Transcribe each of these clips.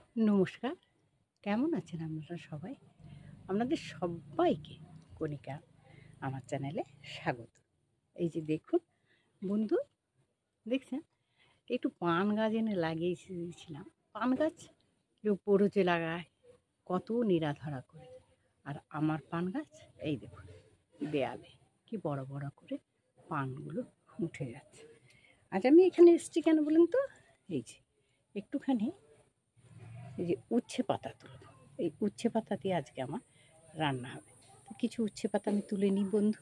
নমস্কার, কেমন আছেন আপনারা সবাই? আপনাদের সব্বাইকে কণিকা আমার চ্যানেলে স্বাগত। এই যে দেখুন বন্ধু, দেখছেন একটু পান গাছ এনে লাগিয়েছিলাম। পান গাছ কেউ পরোচে লাগায়, কত নিরাধরা করে। আর আমার পান গাছ এই দেখুন দেয়ালে কি বড় বড় করে পানগুলো উঠে যাচ্ছে। আজ আমি এখানে এসেছি কেন বলুন তো? এই যে একটুখানি এই যে উচ্ছে পাতা তুলব। এই উচ্ছে পাতা দিয়ে আজকে আমার রান্না হবে। তো কিছু উচ্ছে পাতা আমি তুলে নিই বন্ধু।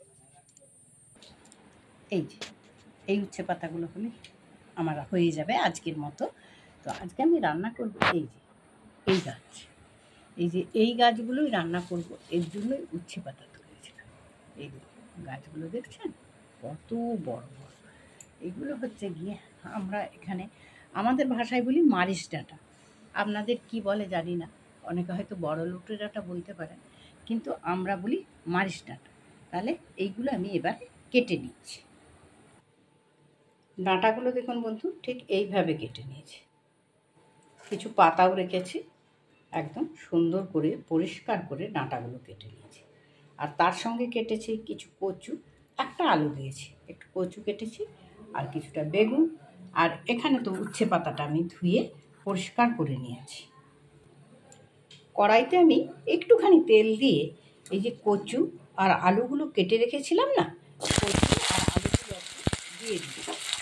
এই যে এই উচ্ছে পাতাগুলো হলে আমার হয়ে যাবে আজকের মতো। তো আজকে আমি রান্না করব এই যে এই গাছ, এই যে এই গাছগুলোই রান্না করব। এর জন্যই উচ্ছে পাতা তুলেছিলাম। এই গাছগুলো দেখছেন কত বড় বড়। এগুলো হচ্ছে গিয়ে আমরা এখানে আমাদের ভাষায় বলি মারিচ ডাঁটা। আপনাদের কি বলে জানি না, অনেকে হয়তো বড় লোটের ডাঁটা বলতে পারেন, কিন্তু আমরা বলি মারিচ ডাঁটা। তাহলে এইগুলো আমি এবার কেটে নিচ্ছি। ডাঁটাগুলো দেখুন বন্ধু ঠিক এইভাবে কেটে নিয়েছি। কিছু পাতাও রেখেছি, একদম সুন্দর করে পরিষ্কার করে ডাঁটাগুলো কেটে নিয়েছি। আর তার সঙ্গে কেটেছি কিছু কচু, একটা আলু দিয়েছি, একটু কচু কেটেছি, আর কিছুটা বেগুন। আর এখানে তো উচ্ছে পাতাটা আমি ধুয়ে পরিষ্কার করে নিয়েছি। কড়াইতে আমি একটুখানি তেল দিয়ে এই যে কচু আর আলুগুলো কেটে রেখেছিলাম না, কচু আর আলুগুলো দিয়ে দিই।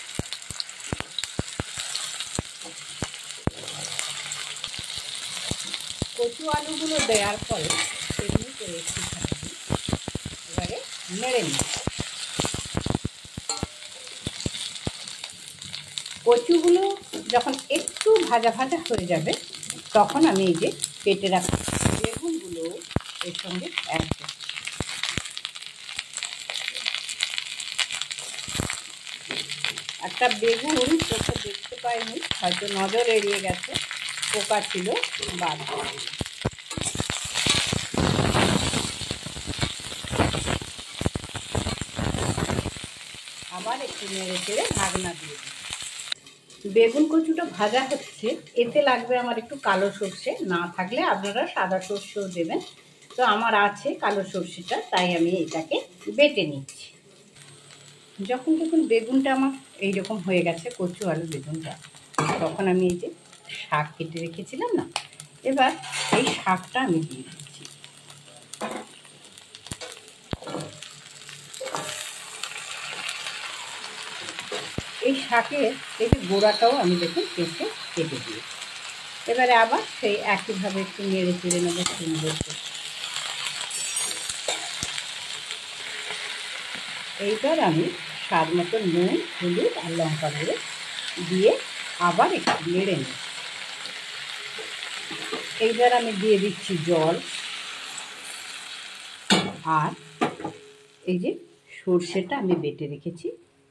কচু আলুগুলো দেওয়ার পরে এমনি করে একটুখানি এবারে নেড়ে নিই। কচুগুলো যখন একটু ভাজা ভাজা হয়ে যাবে তখন আমি এই যে কেটে রাখা বেগুনগুলো এর সঙ্গে অ্যাড করব। একটা বেগুন চোখে দেখতে পাইনি, হয়তো নজর এড়িয়ে গেছে, পোকা ছিল, বাদ দিয়ে আবার একটু নেড়ে চেড়ে ঢাকনা দিয়ে দিই। বেগুন কচুটা ভাজা হচ্ছে, এতে লাগবে আমার একটু কালো সর্ষে, না থাকলে আপনারা সাদা সর্ষেও দেবেন। তো আমার আছে কালো সর্ষেটা, তাই আমি এটাকে বেটে নিচ্ছি। যখন দেখুন বেগুনটা আমার এইরকম হয়ে গেছে, কচু আলু বেগুনটা, তখন আমি এই যে শাক কেটে রেখেছিলাম না, এবার এই শাকটা আমি দিয়ে দিচ্ছি। এই শাকের এই যে গোড়াটাও আমি দেখুন কেটে দিয়েছি। এবারে আবার সেই একইভাবে একটু নেড়ে চেড়ে নেবো সুন্দর করে। এইবার আমি স্বাদ মতো নুন, হলুদ আর লঙ্কা গুঁড়ো দিয়ে আবার একটু নেড়ে নিই। এইবার আমি দিয়ে দিচ্ছি জল, আর এই যে সর্ষেটা আমি বেটে রেখেছি,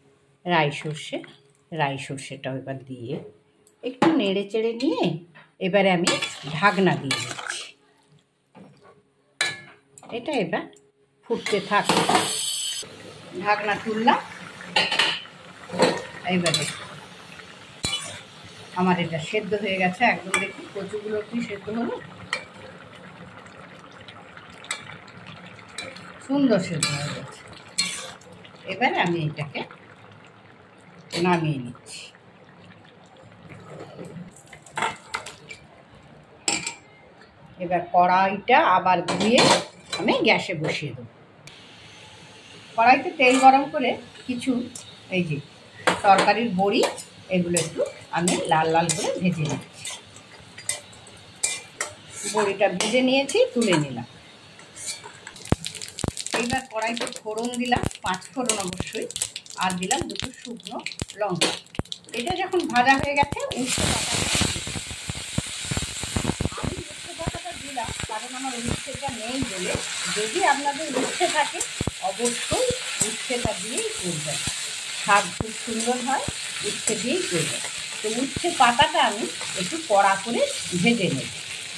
রাই সর্ষেটাও এবার দিয়ে একটু নেড়ে চেড়ে নিয়ে এবারে আমি ঢাকনা দিয়ে দিচ্ছি। এটা এবার ফুটতে থাকবে। ঢাকনা তুললাম। এইবারে আমার এটা সেদ্ধ হয়ে গেছে একদম। দেখুন কচুগুলো কি সেদ্ধ হলো, সুন্দর সেদ্ধ হয়ে গেছে। এবারে আমি এটাকে নামিয়ে নিচ্ছি। এবার কড়াইটা আবার ধুয়ে আমি গ্যাসে বসিয়ে দেবো। কড়াইতে তেল গরম করে কিছু এই যে তরকারির বড়ি, এগুলো একটু আমি লাল লাল করে ভেজে নিচ্ছি। বড়িটা ভেজে নিয়েছি, তুলে নিলাম। এইবার কড়াইতে ফোড়ন দিলাম, 5 ফোড়ন অবশ্যই, আর দিলাম 2 শুকনো লঙ্কা। এটা যখন ভাজা হয়ে গেছে উচ্ছে পাতাটা দিলাম, কারণ আমার উচ্ছেটা নেই বলে। যদি আপনাদের উচ্ছে থাকে অবশ্যই উচ্ছেটা দিয়েই করবেন, স্বাদ খুব সুন্দর হয়, উচ্ছে দিয়েই করবেন। তো উচ্ছে পাতাটা আমি একটু কড়া করে ভেজে নেব।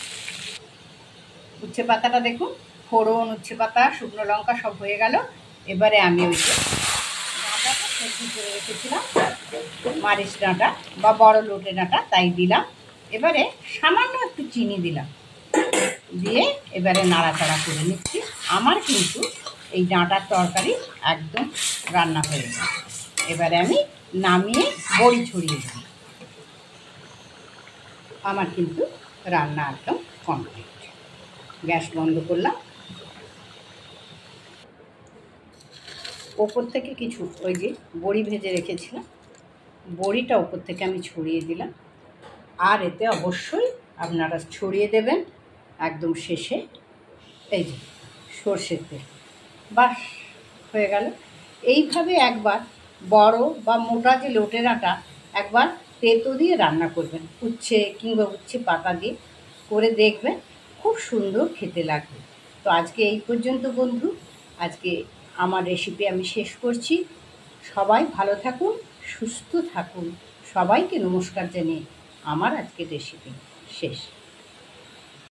উচ্ছে পাতাটা দেখুন, ফোড়ন, উচ্ছে পাতা, শুকনো লঙ্কা সব হয়ে গেল। এবারে আমি ওই যে ডাঁটাটা সেদ্ধ করে রেখেছিলাম, মারিচ ডাঁটা বা বড় লোটে ডাঁটা, তাই দিলাম। এবারে সামান্য একটু চিনি দিলাম, দিয়ে এবারে নাড়াচাড়া করে নিচ্ছি। আমার কিন্তু এই ডাঁটার তরকারি একদম রান্না হয়ে গেছে। এবারে আমি নামিয়ে বড়ি ছড়িয়ে দিই। আমার কিন্তু রান্না একদম কমপ্লিট। গ্যাস বন্ধ করলাম। ওপর থেকে কিছু ওই যে বড়ি ভেজে রেখেছিলাম, বড়িটা ওপর থেকে আমি ছড়িয়ে দিলাম। আর এতে অবশ্যই আপনারা ছড়িয়ে দেবেন একদম শেষে এই যে সর্ষের তেল। বাস, হয়ে গেল। এইভাবে একবার বড় বা মোটা যে লোটের আটা একবার তেতো দিয়ে রান্না করবেন, উচ্ছে কিংবা উচ্ছে পাতা দিয়ে করে দেখবেন, খুব সুন্দর খেতে লাগবে। তো আজকে এই পর্যন্ত বন্ধু, আজকে আমার রেসিপি আমি শেষ করছি। সবাই ভালো থাকুন, সুস্থ থাকুন। সবাইকে নমস্কার জানিয়ে আমার আজকের রেসিপি শেষ।